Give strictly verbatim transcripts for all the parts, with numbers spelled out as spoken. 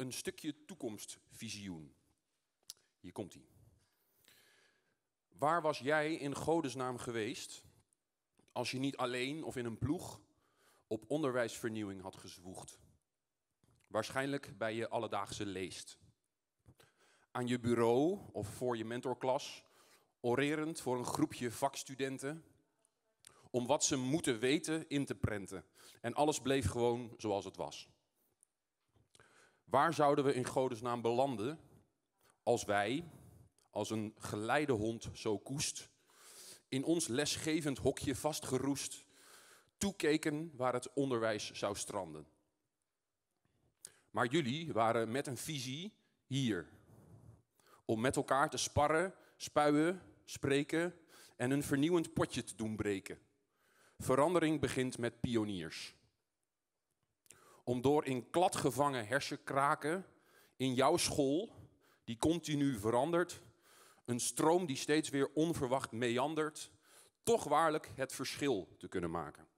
Een stukje toekomstvisioen. Hier komt ie. Waar was jij in godesnaam geweest als je niet alleen of in een ploeg op onderwijsvernieuwing had gezwoegd? Waarschijnlijk bij je alledaagse leest. Aan je bureau of voor je mentorklas, orerend voor een groepje vakstudenten, om wat ze moeten weten in te prenten. En alles bleef gewoon zoals het was. Waar zouden we in godesnaam belanden als wij, als een geleidehond zo koest, in ons lesgevend hokje vastgeroest, toekeken waar het onderwijs zou stranden? Maar jullie waren met een visie hier, om met elkaar te sparren, spuien, spreken en een vernieuwend potje te doen breken. Verandering begint met pioniers. Om door in klad gevangen hersenkraken in jouw school, die continu verandert, een stroom die steeds weer onverwacht meandert, toch waarlijk het verschil te kunnen maken.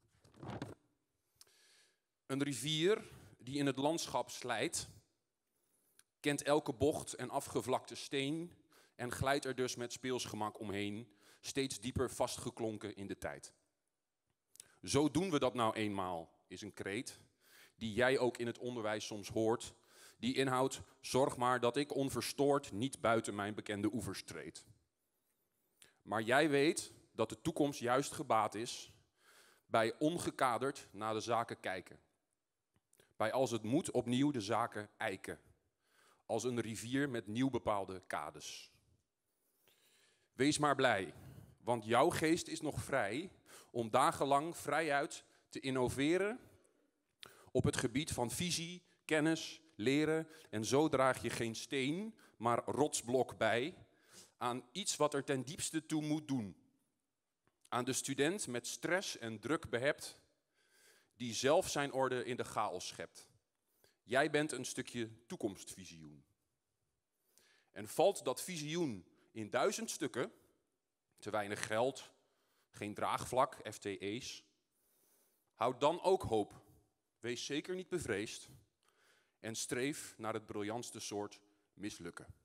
Een rivier die in het landschap slijt, kent elke bocht en afgevlakte steen en glijdt er dus met speels gemak omheen, steeds dieper vastgeklonken in de tijd. Zo doen we dat nou eenmaal, is een kreet die jij ook in het onderwijs soms hoort, die inhoudt: zorg maar dat ik onverstoord niet buiten mijn bekende oevers treed. Maar jij weet dat de toekomst juist gebaat is bij ongekaderd naar de zaken kijken. Bij als het moet opnieuw de zaken eiken. Als een rivier met nieuw bepaalde kades. Wees maar blij, want jouw geest is nog vrij om dagenlang vrijuit te innoveren op het gebied van visie, kennis, leren. En zo draag je geen steen, maar rotsblok bij aan iets wat er ten diepste toe moet doen. Aan de student met stress en druk behept, die zelf zijn orde in de chaos schept. Jij bent een stukje toekomstvisioen. En valt dat visioen in duizend stukken, te weinig geld, geen draagvlak, F T E's, houd dan ook hoop. Wees zeker niet bevreesd en streef naar het briljantste soort mislukken.